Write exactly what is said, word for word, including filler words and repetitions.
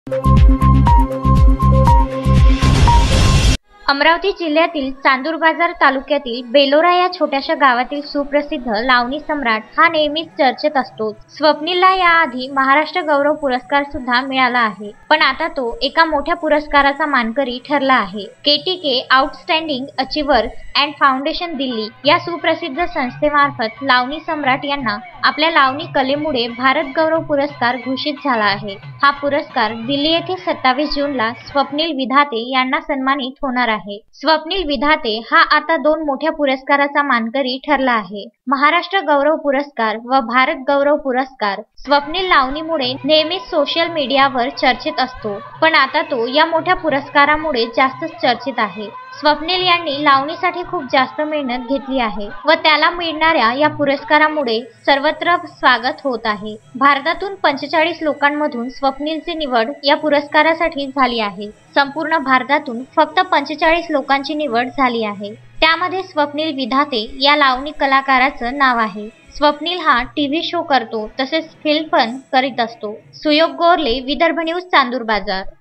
अमरावती जिल्ह्यातील चांदूरबाजार तालुक्यातील बेलोरा या छोट्याशा गावातील सुप्रसिद्ध लावणी सम्राट हा नेहमीच चर्चेत असतो। स्वप्नीलला याआधी महाराष्ट्र गौरव पुरस्कार सुद्धा मिळाला आहे, पण आता तो एका मोठ्या पुरस्काराचा मानकरी ठरला आहे। KTK outstanding achievers and foundation Delhi या सुप्रसिद्ध संस्थेमार्फत लावणी सम्राट यांना आपल्या लावणी कलेमुळे भारत गौरव पुरस्कार घोषित झाला आहे। हा पुरस्कार दिल्ली येथे सत्तावीस जूनला स्वप्नील विधाते यांना सन्मानित होणार आहे। स्वप्नील विधाते हा आता दोन मोठ्या पुरस्काराचा मानकरी ठरला आहे, महाराष्ट्र गौरव पुरस्कार व भारत गौरव पुरस्कार। स्वप्नील लावणीमुळे नेहमीच सोशल मीडियावर चर्चेत असतो, पण आता तो या मोठ्या पुरस्कारामुळे जास्तच चर्चेत आहे। स्वप्नील यांनी लावणीसाठी खूप जास्त मेहनत घेतली आहे व त्याला मिळणाऱ्या या पुरस्कारामुळे सर्वत्र स्वागत होत आहे। भारतातून पंचेचाळीस लोकांमधून स्वप्नीलची निवड या पुरस्कारासाठी झाली आहे। संपूर्ण भारतातून फक्त पंचेचाळीस लोकांची निवड झाली आहे, त्यामध्ये स्वप्नील विधाते या लावणी कलाकाराचं नाव आहे। स्वप्नील हा टीव्ही शो करतो, तसेच फिल्म पण करीत असतो। सुयोग गोरले, विदर्भ न्यूज, चांदूर बाजार।